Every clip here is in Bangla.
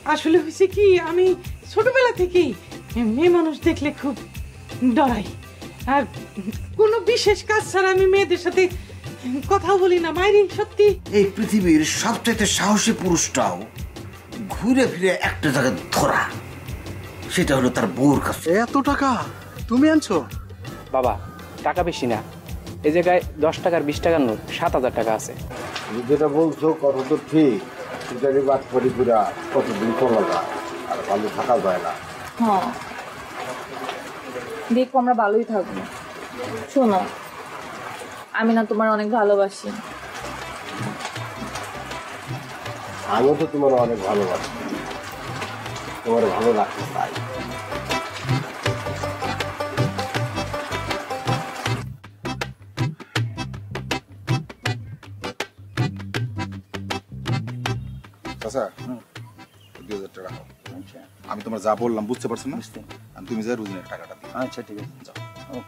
আসলে হয়েছে কি, আমি ছোটবেলা থেকেই মেয়ে মানুষ দেখলে খুব ডরাই, আর কোনো বিশেষ কাজ ছাড়া আমি মেয়েদের সাথে কথা বলি না। মাইরি সত্যি এই পৃথিবীর সবচেয়ে সাহসী পুরুষটাও ঘুরে ফিরে একটা জায়গায় ধরা, সেটা হলো তার বউর কাছে। এত টাকা তুমি আনছো? বাবা টাকা বেশি না, এই জায়গায় 10 টাকার 20 টাকার নোট 7000 টাকা আছে। তুমি যেটা বলছো কত তো ঠিক, সেটাকে বাদ করি পুরা কতদিন চলা যায়, আর ভালো থাকা যায় না। হ্যাঁ দেখো আমরা ভালোই থাকবো। শোনো, আমি না তোমার অনেক ভালোবাসি। আমিও তো তোমার অনেক ভালোবাসি, তোমার ভালো রাখতে চাই। আচ্ছা 2000 টাকা দাও। আমি তোমার যা বললাম বুঝতে পারছো না? আমি তুমি যা রুজিনের টাকাটা দিও। আচ্ছা ঠিক আছে যাও।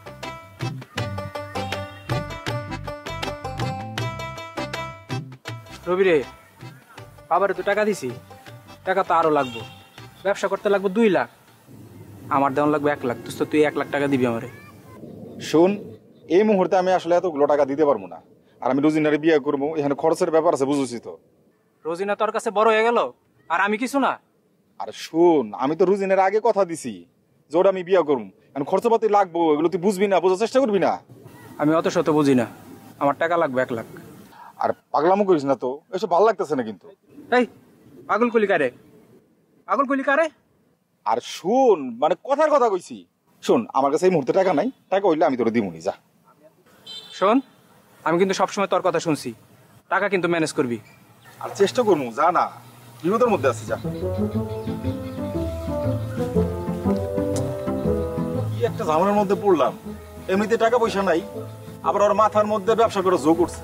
রবি রে, বাবারে তো টাকা দিছি, টাকা তো আরো লাগবো। ব্যবসা করতে লাগবে 2 লাখ, আমার দেওয়ান লাগবে 1 লাখ। তো তুই 1 লাখ টাকা দিবি আমারে। শোন, এই মুহূর্তে আমি আসলে এতগুলো টাকা দিতে পারবো না, আর আমি রোজিনারে বিয়ে করবো, এখানে খরচের ব্যাপার আছে, বুঝেছি তো। রোজিনা তোর কাছে বড় হয়ে গেল আর আমি কিছু না। আর শোন, আমি তো রোজিনের আগে কথা দিছি যে ওটা আমি বিয়ে করবো, এখন খরচাপাতি লাগবো, এগুলো তুই বুঝবি না, বোঝার চেষ্টা করবি না। আমি অত শত বুঝি না, আমার টাকা লাগবে 1 লাখ। আর পাগলামো করিস না তো, এসব ভালো লাগতেছে না কিন্তু। এই পাগল কলি কারে, পাগল কলি কারে? আর শোন, মানে কথার কথা কইছি, শোন আমার কাছে এই মুহূর্তে টাকা নাই, টাকা হইলে আমি তোরে দিমুনি, যা। শোন, আমি কিন্তু সবসময় তোর কথা শুনছি, টাকা কিন্তু ম্যানেজ করবি। আর চেষ্টা করবো, যা না, বিপদের মধ্যে আছে, যা। কি একটা ঝামেলার মধ্যে পড়লাম, এমনিতে টাকা পয়সা নাই, আবার ওর মাথার মধ্যে ব্যবসা করে যোগ করছে।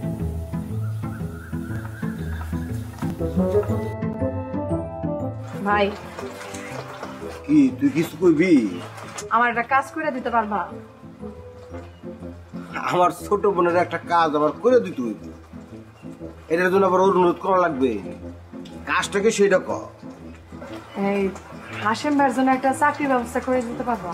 ভাই কি তুই কিছু কইবি? আমার একটা কাজ করে দিতে পারবা? আমার ছোট বোনের একটা কাজ আবার করে দিতে হইব, এটার জন্য আবার অনুরোধ করা লাগবে। কাজটাকে সেটা কর। এই হাসেম ভাইয়ের জন্য একটা চাকরির ব্যবস্থা করে দিতে পারবা?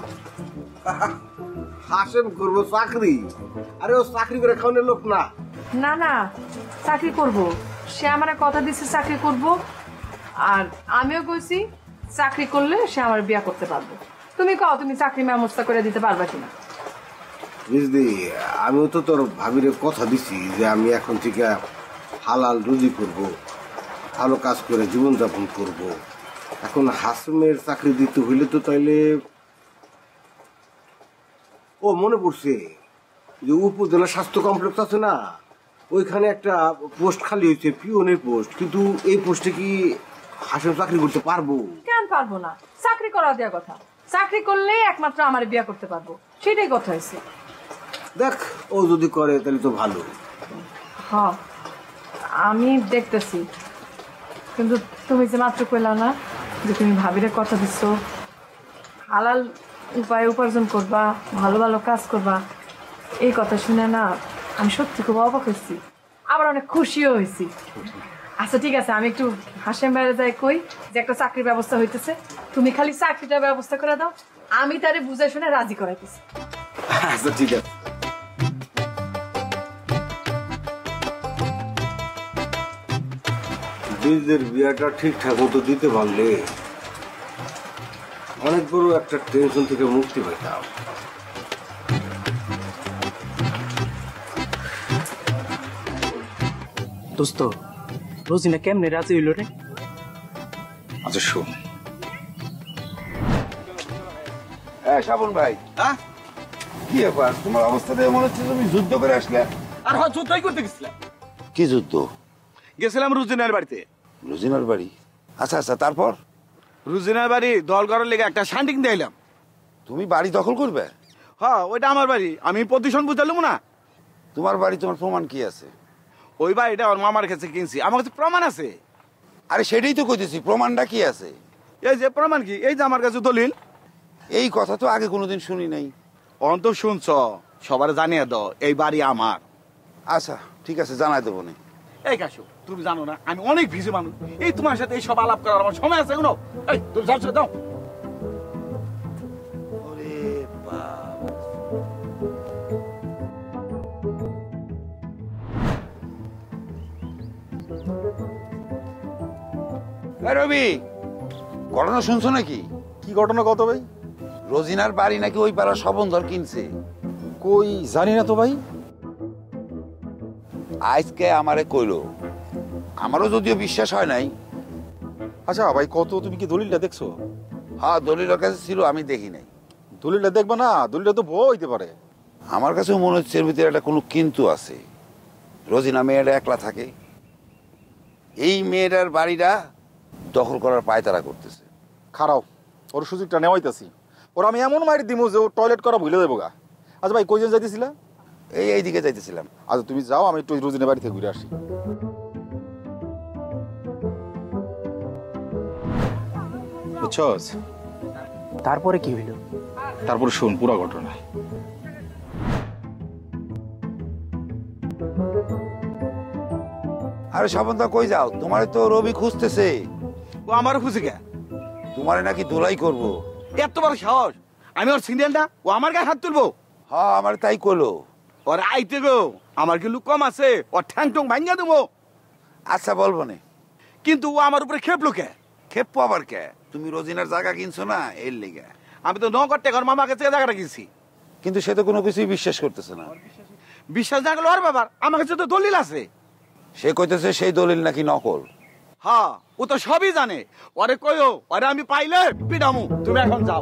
হাসেম করবো চাকরি? আরে ও চাকরি করে খাওয়ানোর লোক না। না না, চাকরি করব, সে আমার কথা দিচ্ছে চাকরি করব, আর আমিও কইছি চাকরি করলে সে আমার বিয়ে করতে পারবো। তুমি কও তুমি চাকরি ব্যবস্থা করে দিতে পারবা কিনা? বুঝলি, আমিও তো তোর ভাবিরে কথা দিছি যে আমি এখন থেকে হালাল রুজি করব, ভালো কাজ করে জীবনযাপন করব। এখন হাসেমের চাকরি দিতে হইলে তো তাইলে, ও মনে পড়ছে যে উপজেলা স্বাস্থ্য কমপ্লেক্স আছে না, ওইখানে একটা পোস্ট খালি হয়েছে, পিওনের পোস্ট, কিন্তু এই পোস্টে কি হাসেম চাকরি করতে পারবো? কেন পারবো না, চাকরি করা দেওয়া কথা। চাকরি করলে একমাত্র আমার বিয়ে করতে পারবো, সেটাই কথা হয়েছে। দেখ, ও যদি করে তাহলে তো ভালো। হ্যাঁ আমি দেখতেছি, কিন্তু তুমি যে মাত্র কইলা না যে তুমি ভাবিরে কথা দিচ্ছ হালাল উপায়ে উপার্জন করবা, ভালো ভালো কাজ করবা, এই কথা শুনে না আমি সত্যি খুব অবাক হয়েছি, আবার অনেক খুশিও হয়েছি। আচ্ছা ঠিক আছে, আমি একটু হাসেম বাইরে যাই কই যে একটা চাকরির ব্যবস্থা হইতেছে, তুমি খালি চাকরিটার ব্যবস্থা করে দাও, আমি তারে বুঝে শুনে রাজি করাইতেছি। আচ্ছা ঠিক আছে। বীজদের বিয়াটা ঠিকঠাক মতো দিতে পারলে অনেক বড় একটা টেনশন থেকে মুক্তি পেতাম। দোস্ত, রোজিনা কেমনে রাজি হইল রে? আচ্ছা শোন, হ্যাঁ শ্রাবণ ভাই, হ্যাঁ কি ব্যাপার? তোমার অবস্থাতে মনে হচ্ছে তুমি যুদ্ধ করে আসলে। আর হ্যাঁ, যুদ্ধই করতে গেছিলাম। কি যুদ্ধ? গেছিলাম রুজিনার বাড়িতে। রুজিনার বাড়ি? আচ্ছা আচ্ছা, তারপর? রুজিনার বাড়ি দল করার লেগে একটা শান্টিং দিলাম। তুমি বাড়ি দখল করবে? হ্যাঁ, ওইটা আমার বাড়ি, আমি প্রদূষণ বুঝালাম না। তোমার বাড়ি, তোমার প্রমাণ কি আছে? ওই বাড়িটা ওর মামার কাছে কিনছি, আমার কাছে প্রমাণ আছে। আরে সেটাই তো কইতেছি, প্রমাণটা কি আছে? এই যে প্রমাণ কি, এই যে আমার কাছে দলিল। এই কথা তো আগে কোনোদিন শুনি নাই। অন্ত শুনছ, সবার জানিয়ে দাও এই বাড়ি আমার। আচ্ছা ঠিক আছে, জানাই দেবো না। এই কাশু তুমি জানো না আমি অনেক ভিজে মানুষ, এই তোমার সাথে এইসব আলাপ করার আমার সময় আছে কোনো? এই তুমি যাও দাও। ওরে বাপ রবি, ঘটনা শুনছো নাকি? কি ঘটনা কত ভাই? রোজিনার বাড়ি নাকি ওই পাড়ার সবন্ধর কিনছে। কই জানি না তো ভাই। আজকে আমারে কইলো, আমারও যদিও বিশ্বাস হয় নাই। আচ্ছা ভাই কত, তুমি কি দলিলটা দেখছো? হ্যাঁ দলিলের কাছে ছিল, আমি দেখি নাই। দলিলটা দেখবা না, দলিলটা তো ভুয়া হইতে পারে। আমার কাছেও মনে হচ্ছে এর ভিতরে একটা কোনো কিন্তু আছে। রোজিনা মেয়েটা একলা থাকে, এই মেয়েটার বাড়িটা দখল করার পায়তারা করতেছে। খারাপ, ওর সুযোগটা নেওয়াইতেছি। ওর আমি এমন মারি দিমু যে ও টয়লেট করা ভুলে দেবো গা। আচ্ছা ভাই কইজন যাইতেছিলা? এইদিকে যাইতেছিলাম। আচ্ছা তুমি যাও, আমি একটু রোজিনের বাড়ি থেকে ঘুরে আসি। বুঝছস? তারপরে কি হইল? তারপর শোন পুরো ঘটনা। আরে সাবন্ধা কই যাও? তোমারে তো রবি খুঁজতেছে। ও আমারও খুঁজে গে, তোমারে নাকি ধুলাই করবো। এত বড় সাহস! আমি ওর সিঙ্গেল না, ও আমার গায়ে হাত তুলবো? হ্যাঁ আমার তাই কইলো। ওর আইতে গো, আমার কি লুক কম আছে? ওর ঠ্যাং টং ভাঙ্গা দেবো। আচ্ছা বলবো না, কিন্তু ও আমার উপরে খেপলো কে? খেপো আবার কে? তুমি রোজিনার জায়গা কিনছো না, এর লেগে। আমি তো নগর টাকার মামার কাছে জায়গাটা কিনছি। কিন্তু সে তো কোনো কিছুই বিশ্বাস করতেছে না। বিশ্বাস না করলে ওর ব্যাপার, আমার কাছে তো দলিল আছে। সে কইতেছে সেই দলিল নাকি নকল। হ্যাঁ ও তো সবই জানে। ওরে কইও, ওরে আমি পাইলে পিডামু। তুমি এখন যাও।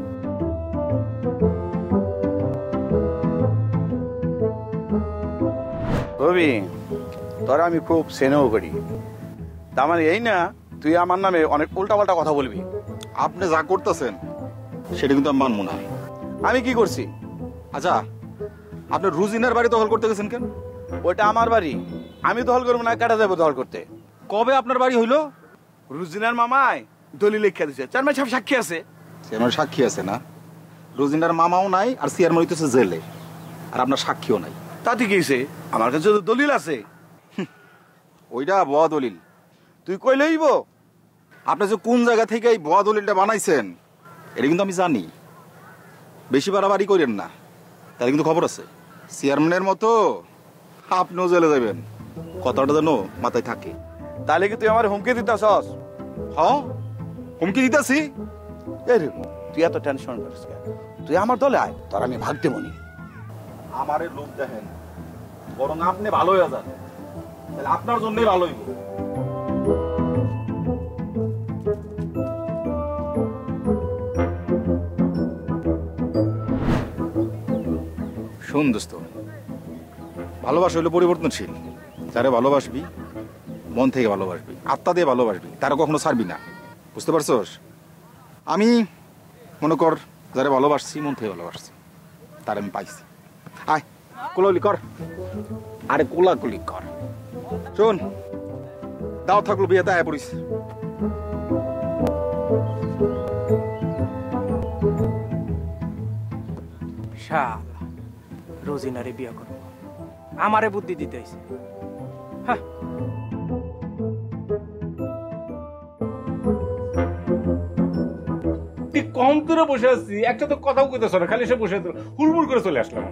রবি, তোরা আমি খুব স্নেহ করি, তার মানে এই না তুই আমার নামে অনেক উল্টাপাল্টা কথা বলবি। আপনি যা করতেছেন সেটা কিন্তু আমি মানবো না। আমি কি করছি? আচ্ছা আপনি রুজিনার বাড়ি দখল করতে গেছেন কেন? ওটা আমার বাড়ি, আমি দখল করবো না, কাটা যাবো দখল করতে। কবে আপনার বাড়ি হইলো? রুজিনার মামায় দলিল লিখে দিছে, চেয়ারম্যান সাহেব সাক্ষী আছে। চেয়ারম্যান সাক্ষী আছে না? রুজিনার মামাও নাই আর চেয়ারম্যান হইতেছে জেলে, আর আপনার সাক্ষীও নাই। তাতে কি হয়েছে? আমার কাছে তো দলিল আছে। ওইটা ভুয়া দলিল। তুই কই লইব? আপনি যে কোন জায়গা থেকে এই ভুয়া দলিলটা বানাইছেন এটা কিন্তু আমি জানি। বেশি বাড়াবাড়ি করেন না, তাহলে কিন্তু খবর আছে। চেয়ারম্যানের মতো আপনিও জেলে যাবেন, কথাটা যেন মাথায় থাকে। তাহলে কি তুই আমার হুমকি দিতাছস? হ্যাঁ হুমকি দিতেছি। তুই এত টেনশন করিস কেন? তুই আমার দলে আয়, তোর আমি ভাগ দেবো নি। আমারে লোক দেখেন, বরং আপনি ভালো হয়ে যান, তাহলে আপনার জন্যই ভালো হইব। শোন দোস্ত, ভালোবাসা হইলো পরিবর্তনশীল। যারে ভালোবাসবি মন থেকে ভালোবাসবি, আত্মা দিয়ে ভালোবাসবি, তারা কখনো ছাড়বি না। বুঝতে পারছস? আমি মনে কর যারে ভালোবাসছি মন থেকে ভালোবাসছি, তার আমি পাইছি। আয় কোলাকুলি কর, আরে কোলাকুলি কর। শোন, দাও থাকলো বিয়েতে আয় পড়িস। শালা রোজিনারে বিয়া করবো, আমারে বুদ্ধি দিতে হইছে। হ্যাঁ কম দূরে বসে আছি, একটা তো কথাও কইতেছ না, খালি এসে বসে হুড়মুড় করে চলে আসলাম।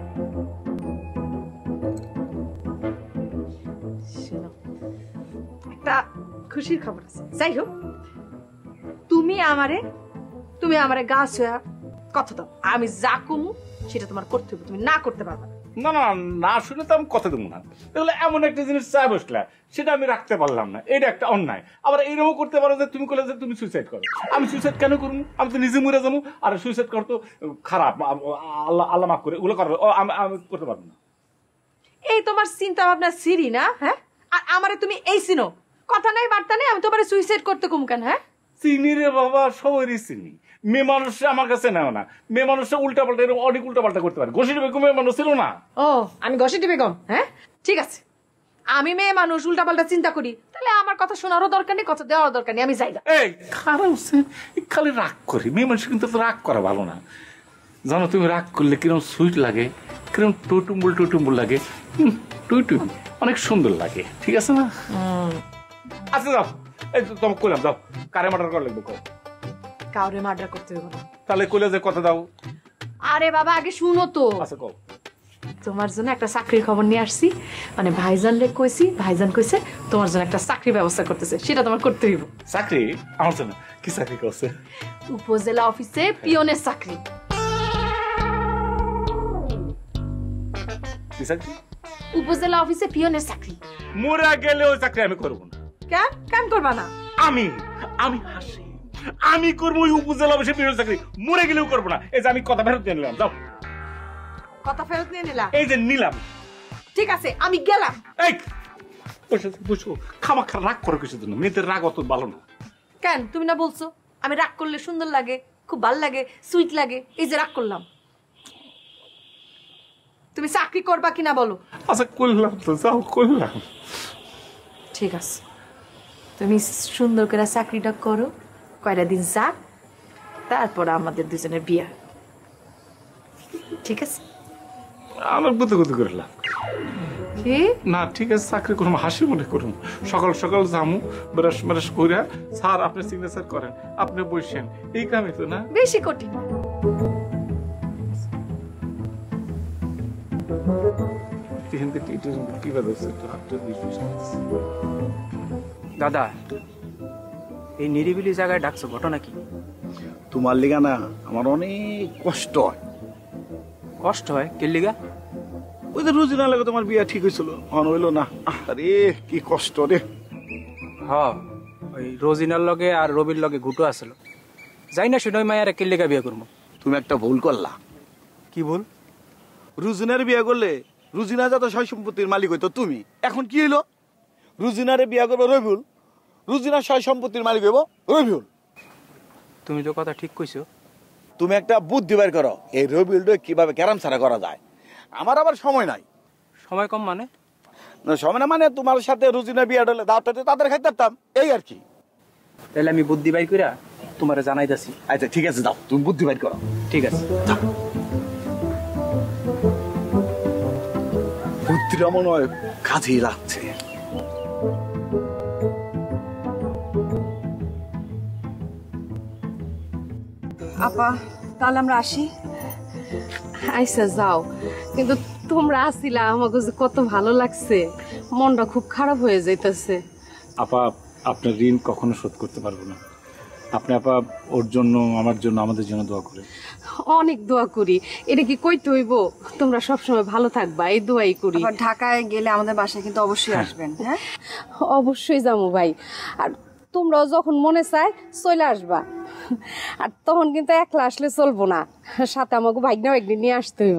একটা খুশির খবর আছে। যাই হোক, তুমি আমারে গাছ হয়ে কথা দাও, আমি যা কমু সেটা তোমার করতে হবে, তুমি না করতে পারবে না। না না না, শুনে তো আমি কথা দেবো না। তাহলে এমন একটা জিনিস চাই বসলা, সেটা আমি রাখতে পারলাম না, এটা একটা অন্যায়। আবার এইরকম করতে পারো যে তুমি বলে যে তুমি সুইসাইড করো। আমি সুইসাইড কেন করবো? আমি তো নিজে মরে যাবো। আর সুইসাইড কর তো খারাপ, আল্লাহ আল্লাহ মাফ করে, ওগুলো করবো আমি করতে পারবো না। এই তোমার চিন্তা ভাবনা সিরি না? হ্যাঁ, আর আমারে তুমি এই চিনো, কথা নাই বার্তা নেই, আমি তোমারে সুইসাইড করতে কম কেন? হ্যাঁ চিনি রে বাবা, সবারই চিনি। মেয়ে মানুষরা আমার কাছে নেও না, মেয়ে মানুষরা উল্টা পাল্টা এরকম অনেক উল্টা পাল্টা করতে পারে। ঘষির বেগম মেয়ে মানুষ ছিল না? ও আমি ঘষিটি বেগম? হ্যাঁ ঠিক আছে, আমি মেয়ে মানুষ উল্টা পাল্টা চিন্তা করি, তাহলে আমার কথা শোনারও দরকার নেই, কথা দেওয়ার দরকার নেই, আমি যাই। এই খারাপ খালি রাগ করি, মেয়ে মানুষ কিন্তু রাগ করা ভালো না। জানো তুমি রাগ করলে কিরম সুইট লাগে, কিরম টুটুম্বুল লাগে, টুই অনেক সুন্দর লাগে, ঠিক আছে না? আচ্ছা যাও, এই তোমাকে কইলাম যাও, কারে মার্ডার করা লাগবে কও। কাউরে মার্ডার করতে হবে না। তাহলে কইলে যে কথা দাও। আরে বাবা আগে শুনো তো। আচ্ছা কও। তোমার জন্য একটা চাকরির খবর নিয়ে আসছি, মানে ভাইজান রে কইছি, ভাইজান কইছে তোমার জন্য একটা চাকরির ব্যবস্থা করতেছে, সেটা তোমার করতে হইব। চাকরি? আমার জন্য কি চাকরি করছে? উপজেলা অফিসে পিয়নের চাকরি। কি চাকরি? উপজেলা অফিসে পিয়নের চাকরি। মোরা গেলে ওই চাকরি আমি করব না। কেন কেন করবা না? আমি হাসি, আমি করবো ওই উপজেলা অফিসে পিয়নের চাকরি, মোরা গেলেও করবো না। এই যে আমি কথা ফেরত দিয়ে নিলাম, যাও। কথা ফেরত নিয়ে নিলাম? এই যে নিলাম। ঠিক আছে আমি গেলাম। এই বুঝো খামাখা রাগ করো কিছু জন্য, মেয়েদের রাগ অত ভালো না। কেন তুমি না বলছো আমি রাগ করলে সুন্দর লাগে, খুব ভালো লাগে, সুইট লাগে, এই যে রাগ করলাম। তুমি চাকরি করবা কিনা বলো? আচ্ছা করলাম তো, যাও করলাম। ঠিক আছে তুমি সুন্দর করে চাকরিটা করো, কয়টা দিন যাক, তারপর আমাদের দুজনের বিয়ে। ঠিক আছে? আমার গুতো করলাম কি না, ঠিক আছে চাকরি করুন, হাসি মনে করুন। সকাল সকাল জামু ব্রাশ ব্রাশ করে, স্যার আপনি সিগনেচার করেন, আপনি বসেন, এই কামই তো না? বেশি কঠিন। দাদা এই নিরিবিলি জায়গায় ডাকছো, ঘটনা কি? তোমার লিগা না আমার অনেক কষ্ট হয়। কষ্ট হয় কে লিগা? ওই যে রুজিনা লাগে তোমার বিয়া ঠিক হয়েছিল, হন হইলো না। আরে কি কষ্ট রে। ওই রোজিনার লগে আর রবির লগে ঘুটো আসল, যাই না শুনই মায়ের কে লিগা বিয়ে করবো। তুমি একটা ভুল করলা। কি ভুল? রুজিনার বিয়া করলে রুজিনা যত সয় সম্পত্তির মালিক হইতো তুমি, এখন কি হইলো? রুজিনারে বিয়া করবো রবিউল, রুজিনার সয় সম্পত্তির মালিক হইব রবিউল। তুমি তো কথা ঠিক কইছো। তুমি একটা বুদ্ধি বের করো, এই রবিউলটা কিভাবে ক্যারাম ছাড়া করা যায়। আমার আবার সময় নাই। সময় কম মানে? না সময় না মানে তোমার সাথে রুজিনা বিয়া হলে দাওয়াত তাদের খাইতে পারতাম, এই আর কি। তাহলে আমি বুদ্ধি বাই কইরা তোমারে জানাইতাছি। আচ্ছা ঠিক আছে, দাও তুমি বুদ্ধি বের করো। ঠিক আছে বুদ্ধিটা মনে হয় কাজেই লাগছে। আপা তাহলে আমরা আসি। আচ্ছা যাও, কিন্তু তোমরা আসিলা আমাকে কত ভালো লাগছে, মনটা খুব খারাপ হয়ে যাইতেছে। আপা আপনার ঋণ কখনো শোধ করতে পারবো না। আপনি আপা ওর জন্য, আমার জন্য, আমাদের জন্য দোয়া করে। অনেক দোয়া করি, এটা কি কইতে হইব? তোমরা সবসময় ভালো থাকবা, এই দোয়াই করি। ঢাকায় গেলে আমাদের বাসায় কিন্তু অবশ্যই আসবেন। হ্যাঁ অবশ্যই যাবো ভাই, আর তোমরাও যখন মনে চায় চলে আসবা। আর তখন কিন্তু একলা আসলে চলবো না, সাথে আমাকে ভাগ্না ভাগ্নি নিয়ে আসতে হইব।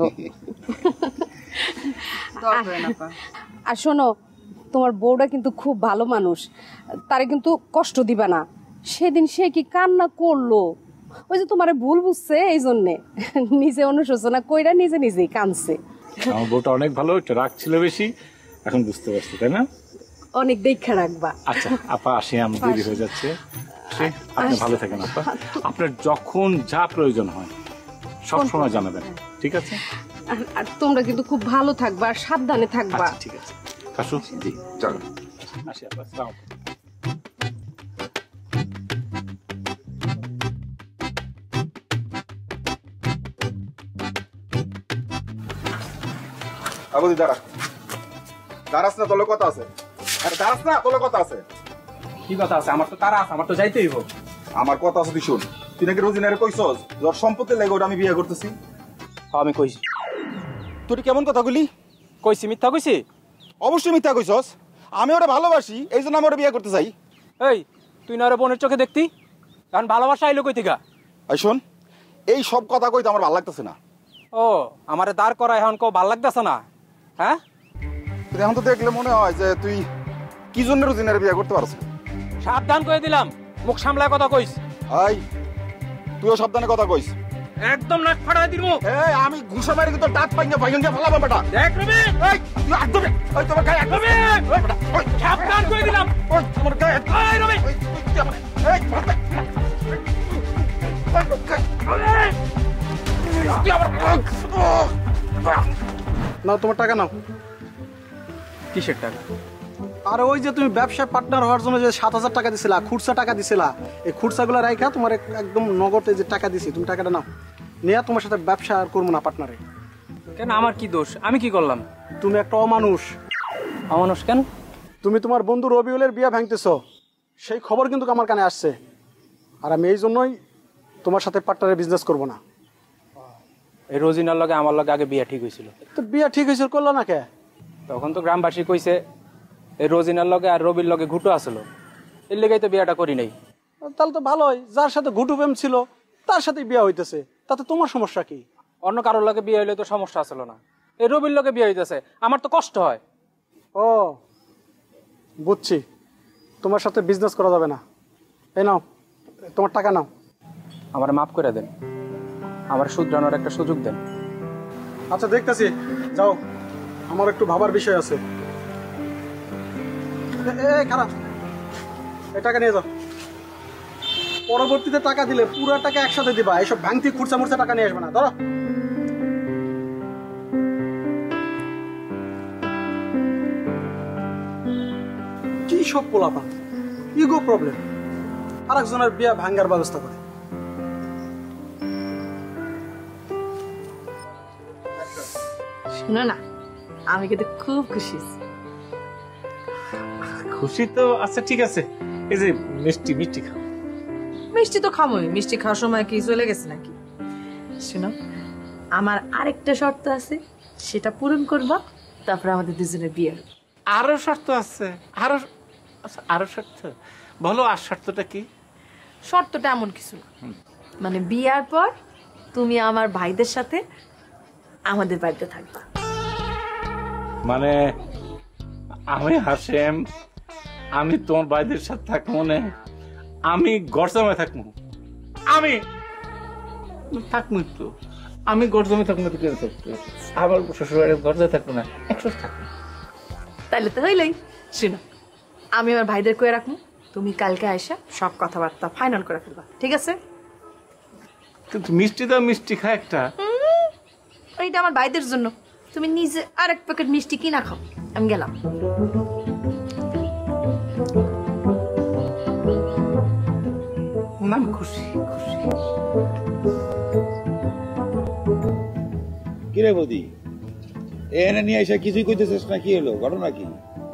আর শোনো, তোমার বউটা কিন্তু খুব ভালো মানুষ, তারে কিন্তু কষ্ট দিবা না। সেদিন সে কি কান্না করলো, ওই যে তোমার ভুল বুঝছে, এই জন্যে নিজে অনুশোচনা কইরা নিজে নিজেই কাঁদছে। আমার বউটা অনেক ভালো, একটু রাগ ছিল বেশি, এখন বুঝতে পারছি, তাই না? অনেক দেখা রাখবা। আচ্ছা আপা আসি, আমি দেরি হয়ে যাচ্ছে। আপনি ভালো থাকেন আপা, আপনার যখন যা প্রয়োজন হয় সব সময় জানাবেন, ঠিক আছে? আর তোমরা কিন্তু খুব ভালো থাকবা আর সাবধানে থাকবা। ঠিক আছে কাশু, জি চলো আসি আপা। আসসালামু আলাইকুম। আবুদি দাঁড়া, দাঁড়াস না, তোর কথা আছে। আরে দাঁড়াস না, তোর কথা আছে। কি কথা আছে? আমার তো তারা আছে, আমার তো যাইতে হইব। আমার কথা আছে, তুই শোন। তুই নাকি রোজিনারে কইছস তোর সম্পত্তি লাগে ওটা আমি বিয়ে করতেছি। আমি কইছি। তুই কেমন কথা বলি? কইছি মিথ্যা কইছি? অবশ্যই মিথ্যা কইছস। আমি ওরা ভালোবাসি, এই জন্য আমি ওরা বিয়ে করতে চাই। এই তুই না ওরা বোনের চোখে দেখতি, কারণ ভালোবাসা আইলো কই থেকে? এই শোন, এই সব কথা কইতে আমার ভালো লাগতেছে না। ও আমারে দাঁড় করা এখন কেউ ভাল লাগতেছে না? হ্যাঁ এখন তো দেখলে মনে হয় যে তুই কি জন্য রোজিনারে বিয়ে করতে পারছ। সাবধান করে দিলাম, মুখ সামলায় কথা কইস। এই তুইও সাবধানে কথা কইস। একদম নাক ফাড়াই দিমু। এই আমি ঘুষা মারি কিন্তু দাঁত পাইঙ্গা পাইঙ্গা ফলাবো বেটা। দেখ রবি, এই তুই একদম ওই তোমার গায়ে একদম ওই বেটা ওই সাবধান করে দিলাম। ওই তোমার গায়ে এই রবি, এই তুই আমার এই তুই আমার নাও তোমার টাকা নাও। কিসের টাকা? আর ওই যে তুমি ব্যবসায় পার্টনার হওয়ার জন্য যে 7,000 টাকা দিছিলা, খুরসা টাকা দিছিলা, এই খুরসাগুলো রাইখা তোমার একদম নগদে যে টাকা দিছি, তুমি টাকাটা নাও। নিয়ে তোমার সাথে ব্যবসা আর করবো না পার্টনারে। কেন, আমার কি দোষ? আমি কি করলাম? তুমি একটা অমানুষ। অমানুষ কেন? তুমি তোমার বন্ধু রবিউলের বিয়া ভাঙতেছ, সেই খবর কিন্তু আমার কানে আসছে। আর আমি এই জন্যই তোমার সাথে পার্টনারে বিজনেস করবো না। এই রোজিনার লগে আমার লগে আগে বিয়া ঠিক হয়েছিল। তো বিয়া ঠিক হয়েছিল, করলো না কে? তখন তো গ্রামবাসী কইছে এই রোজিনার লগে আর রবির লগে ঘুটো আসলো, এর লেগেই তো বিয়াটা করি নাই। তাহলে তো ভালোই, যার সাথে ঘুটু প্রেম ছিল তার সাথে বিয়া হইতেছে, তাতে তোমার সমস্যা কি? অন্য কারোর লগে বিয়ে হইলে তো সমস্যা আসলো না, এই রবির লগে বিয়ে হইতেছে, আমার তো কষ্ট হয়। ও বুঝছি, তোমার সাথে বিজনেস করা যাবে না। এই নাও তোমার টাকা নাও। আমার মাফ করে দেন, আমার শুধরানোর একটা সুযোগ দেন। আচ্ছা দেখতেছি, যাও, আমার একটু ভাবার বিষয় আছে। খারাপ, এই টাকা নিয়ে যাও। পরবর্তীতে টাকা দিলে পুরো টাকা একসাথে দিবা, এইসব ভাঙতি খুরসা মুরসা টাকা নিয়ে আসবে না। ধরো। কি সব পোলাপান, ইগো প্রবলেম, আরেকজনের বিয়া ভাঙ্গার ব্যবস্থা করে। শোনো না, আমি কিন্তু খুব খুশি। খুশি তো আচ্ছা ঠিক আছে, এই যে মিষ্টি মিষ্টি খাও। মিষ্টি তো খামোই, মিষ্টি খাওয়ার সময় কি চলে গেছে নাকি? শোনো, আমার আরেকটা শর্ত আছে, সেটা পূরণ করবা, তারপরে আমাদের দুজনের বিয়ে। আরো শর্ত আছে? আরো আরো শর্ত বলো, আর শর্তটা কি? শর্তটা এমন কিছু না, মানে বিয়ার পর তুমি আমার ভাইদের সাথে আমাদের বাড়িতে থাকবা। মানে আমি হাসেম, আমি তোমার ভাইদের সাথে থাকবো না, আমি গরজামে থাকবো, আমি থাকবো তো, আমি গরজামে থাকবো তো, কেন থাকবো? আবার শ্বশুরবাড়ির গরজায় থাকবো না, একসাথে থাকবো। তাহলে তো হইলেই। শোনো, আমি আমার ভাইদের কয়ে রাখবো, তুমি কালকে আইসা সব কথাবার্তা ফাইনাল করে ফেলবা, ঠিক আছে? কিন্তু মিষ্টি তো মিষ্টি খা একটা। এইটা আমার ভাইদের জন্য, তুমি নিজে আরেক প্যাকেট মিষ্টি কিনা খাও। আমি গেলাম। নাম খুশি খুশি। কিরে বৌদি, এনে নিয়ে এসে কিছুই কইতেছিস না, কি হলো, ঘটনা কি?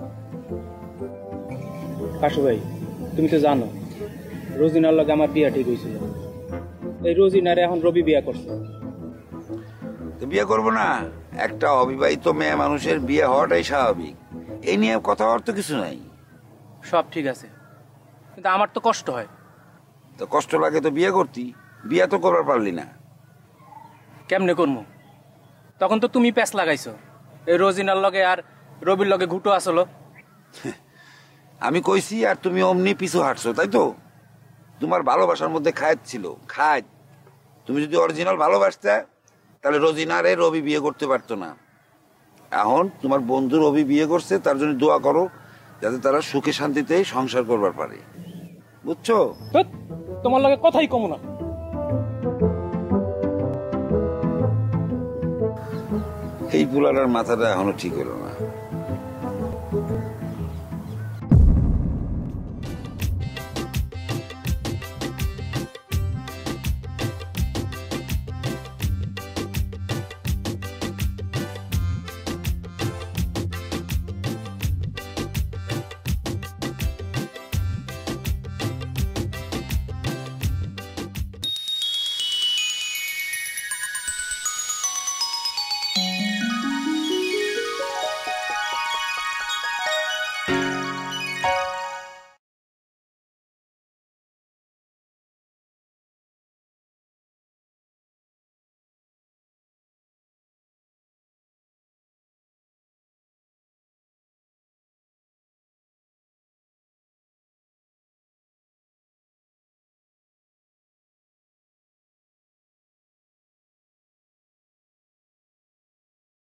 কাশু ভাই, তুমি তো জানো রোজিনার লগে আমার বিয়া ঠিক হয়েছিল, এই রোজিনারে এখন রবি বিয়া করছে। তো বিয়ে করবো না? একটা অবিবাহিত মেয়ে মানুষের বিয়ে হওয়াটাই স্বাভাবিক, এই নিয়ে কথা হওয়ার তো কিছু নাই। সব ঠিক আছে, কিন্তু আমার তো কষ্ট হয়। তো কষ্ট লাগে তো বিয়ে করতি, বিয়ে তো করবার পারলি না। কেমনে করবো? তখন তো তুমি প্যাঁচ লাগাইছো, এই রোজিনার লগে আর রবির লগে ঘুটো আসলো। আমি কইছি আর তুমি অমনি পিছু হাঁটছো, তাই তো? তোমার ভালোবাসার মধ্যে খায়েত ছিল, খায়েত। তুমি যদি অরিজিনাল ভালোবাসতে তাহলে রোজিনারে রবি বিয়ে করতে পারতো না। এখন তোমার বন্ধু রবি বিয়ে করছে, তার জন্য দোয়া করো যাতে তারা সুখে শান্তিতে সংসার করবার পারে, বুঝছো? তোমার লগে কথাই কমো না। এই পুলাটার মাথাটা এখনো ঠিক হলো না।